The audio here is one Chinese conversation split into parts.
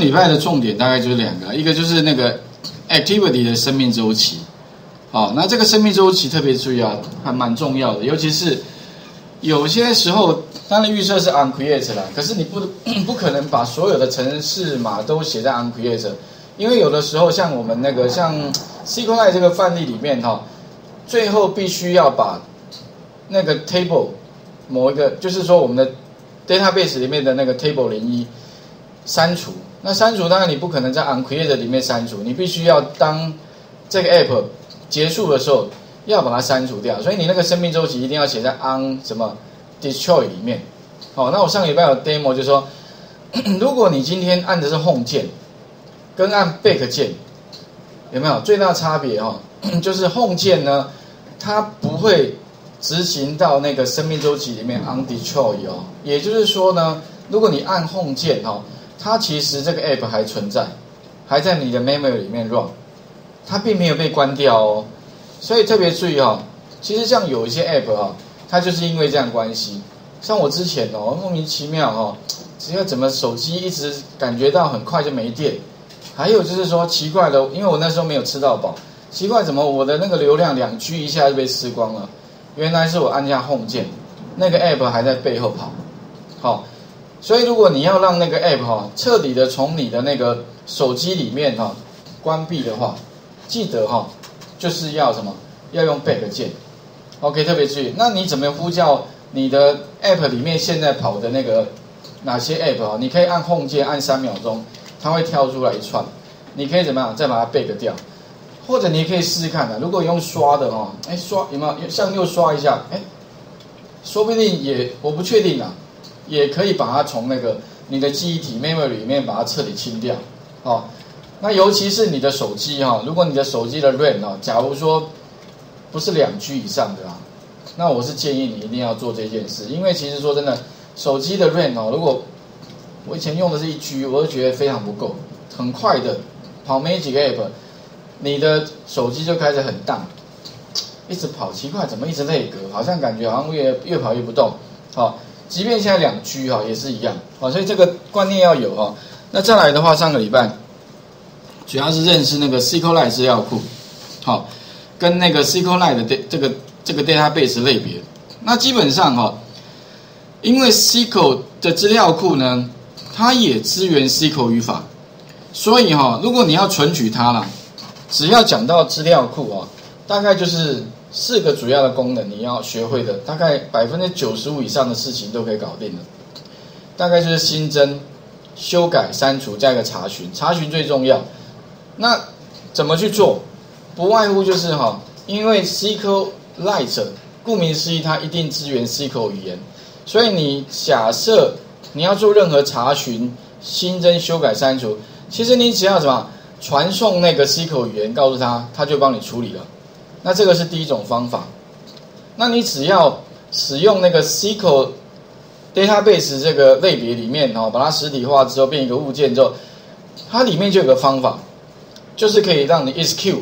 礼拜的重点大概就是两个，一个就是那个 activity 的生命周期，好，那这个生命周期特别注意啊，还蛮重要的，尤其是有些时候，当然预设是 onCreate 啦，可是你不可能把所有的程式码都写在 onCreate， 因为有的时候像我们那个像 SQLite 这个范例里面哈，最后必须要把那个 table 某一个，就是说我们的 database 里面的那个 table 01删除。那删除当然你不可能在 onCreate 里面删除，你必须要当这个 app 结束的时候要把它删除掉，所以你那个生命周期一定要写在 on 什么 destroy 里面。好，那我上个礼拜有 demo 就说，如果你今天按的是 home 键，跟按 back 键，有没有最大差别哈？就是 home 键呢，它不会执行到那个生命周期里面 on destroy 哦，也就是说呢，如果你按 home 键哈，它其实这个 app 还存在，还在你的 memory 里面 run， 它并没有被关掉哦。所以特别注意哈，其实像有一些 app 哈，它就是因为这样关系。像我之前哦，莫名其妙哈，只要怎么手机一直感觉到很快就没电，还有就是说奇怪的，因为我那时候没有吃到饱，奇怪怎么我的那个流量2G 一下就被吃光了？原来是我按下 home 键，那个 app 还在背后跑。好，所以如果你要让那个 app 哈彻底的从你的那个手机里面哈关闭的话，记得哈就是要什么？要用 back 键。OK， 特别注意。那你怎么呼叫你的 app 里面现在跑的那个哪些 app 啊？你可以按 home 键按3秒钟，它会跳出来一串。你可以怎么样？再把它 back 掉。或者你可以试试看啊，如果用刷的哦，刷有没有向右刷一下？说不定也我不确定啊，也可以把它从那个你的记忆体 memory 里面把它彻底清掉。哦，那尤其是你的手机哈，如果你的手机的 RAM 哦，假如说不是2G 以上的啊，那我是建议你一定要做这件事，因为其实说真的，手机的 RAM 哦，如果我以前用的是1G， 我就觉得非常不够，很快的跑没几个 app。你的手机就开始很荡，一直跑，奇怪怎么一直内格，好像感觉好像越跑越不动。好，即便现在2G 哈也是一样。好，所以这个观念要有哈。那再来的话，上个礼拜主要是认识那个 SQLite 资料库，好，跟那个 SQLite 的这个 database 类别。那基本上哈，因为 SQL 的资料库呢，它也支援 SQL 语法，所以哈，如果你要存取它啦。只要讲到资料库啊，大概就是4个主要的功能你要学会的，大概95%以上的事情都可以搞定了。大概就是新增、修改、删除，加一个查询，查询最重要。那怎么去做？不外乎就是因为 SQLite 顾名思义，它一定支援 SQL 语言，所以你假设你要做任何查询、新增、修改、删除，其实你只要什么？传送那个 SQL 语言告诉他，他就帮你处理了。那这个是第一种方法。那你只要使用那个 SQL database 这个类别里面把它实体化之后变一个物件之后，它里面就有个方法，就是可以让你 execute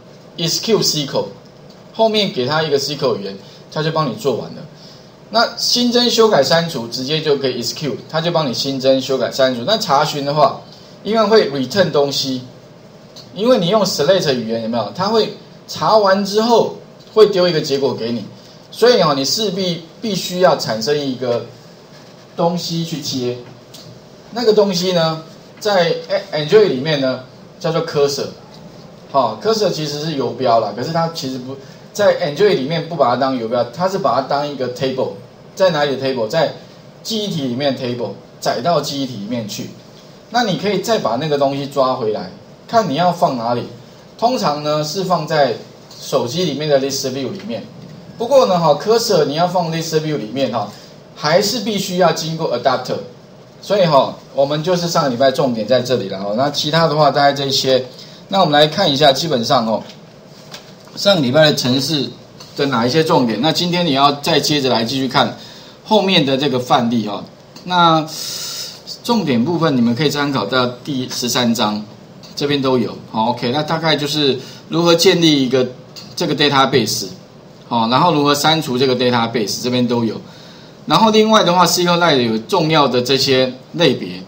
SQL， 后面给它一个 SQL 语言，它就帮你做完了。那新增、修改、删除直接就可以 execute， 它就帮你新增、修改、删除。那查询的话，因为会 return 东西。因为你用 select 语言有没有？它会查完之后会丢一个结果给你，所以你势必须要产生一个东西去接。那个东西呢，在 Android 里面呢叫做 cursor。cursor 其实是游标啦，可是它其实不在 Android 里面不把它当游标，它是把它当一个 table。在哪里的 table？ 在记忆体里面的 table， 载到记忆体里面去。那你可以再把那个东西抓回来。看你要放哪里，通常呢是放在手机里面的 list view 里面。不过呢cursor 你要放 list view 里面还是必须要经过 adapter。所以我们就是上个礼拜重点在这里了那其他的话大概这些。那我们来看一下，基本上上个礼拜的程式的哪一些重点。那今天你要再接着来继续看后面的这个范例那重点部分你们可以参考到第13章。这边都有，OK， 那大概就是如何建立一个这个 database， 然后如何删除这个 database， 这边都有。然后另外的话 ，SQLite 有重要的这些类别，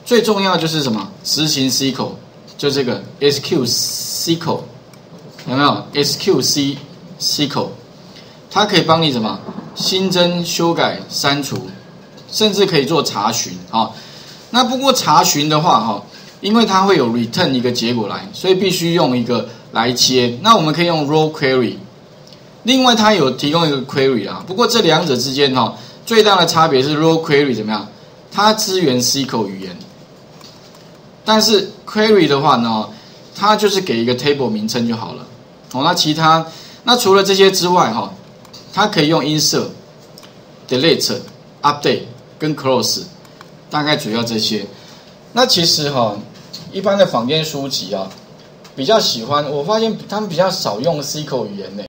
最重要就是什么？执行 SQL， 就这个 SQL SQL， 有没有 SQL SQL？ 它可以帮你什么？新增、修改、删除，甚至可以做查询啊。那不过查询的话哈，因为它会有 return 一个结果来，所以必须用一个来接。那我们可以用 raw query。另外，它有提供一个 query 啊。不过这两者之间哈，最大的差别是 raw query 怎么样？它支援 SQL 语言，但是 query 的话呢，它就是给一个 table 名称就好了。哦，那除了这些之外哈，它可以用 insert、delete、update 跟 close， 大概主要这些。那其实哈，一般的坊间书籍啊，比较喜欢，我发现他们比较少用 SQL 语言呢。